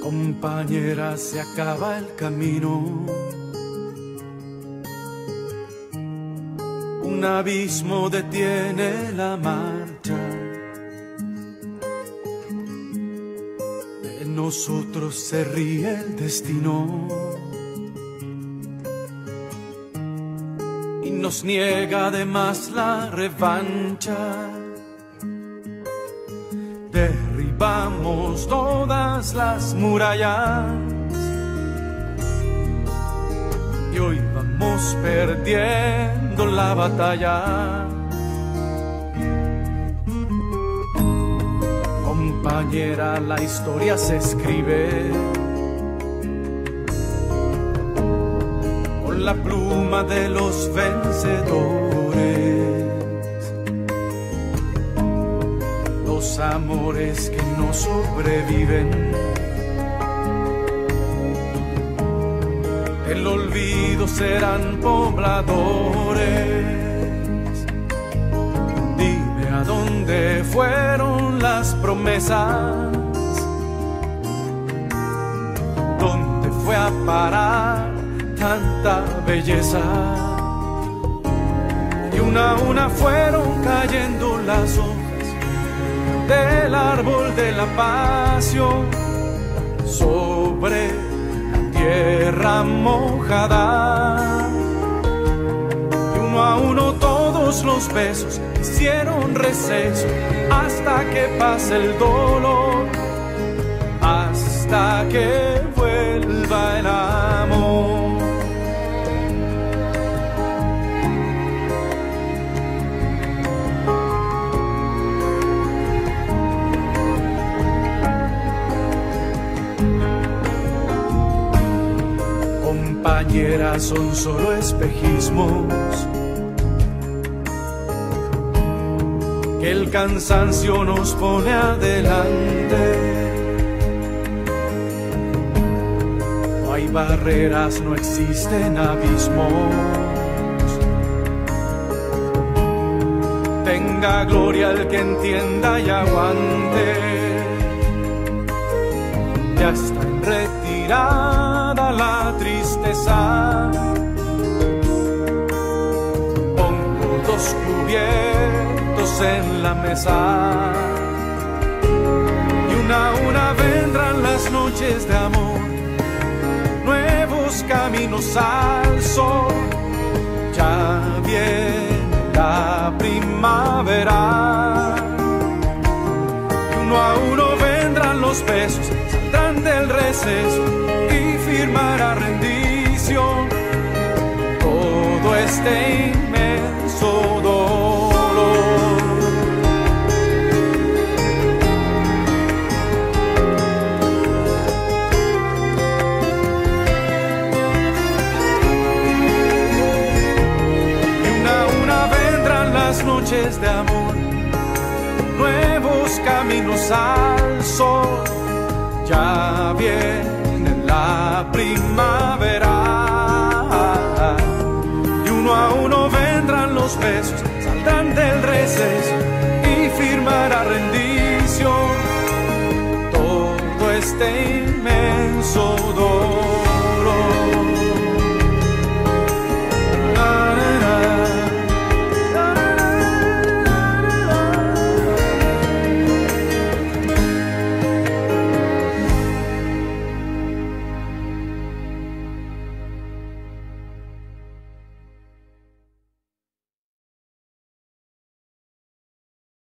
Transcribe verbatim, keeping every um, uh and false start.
Compañera, se acaba el camino, un abismo detiene la marcha. De nosotros se ríe el destino y nos niega además la revancha. Derribamos todas las murallas y hoy vamos perdiendo la batalla. Compañera, la historia se escribe con la pluma de los vencedores. Los amores que no sobreviven, el olvido serán pobladores. Dime a dónde fueron las promesas, dónde fue a parar tanta belleza. Y una a una fueron cayendo las hojas del árbol de la pasión sobre la tierra mojada. Y uno a uno todos los besos hicieron receso hasta que pase el dolor, hasta que vuelva el amor. Compañeras, son solo espejismos que el cansancio nos pone adelante. No hay barreras, no existen abismos. Tenga gloria el que entienda y aguante. Ya está en retirada la tristeza. Pongo dos cubiertos en la mesa y una a una vendrán las noches de amor, nuevos caminos al sol. Ya viene la primavera y uno a uno vendrán los besos, saldrán del receso y firmará rendición todo este inmenso dolor. Y una a una vendrán las noches de amor, nuevos caminos al sol. Ya viene la primavera y uno a uno vendrán los besos, saldrán del receso y firmará rendición todo este inmenso dolor.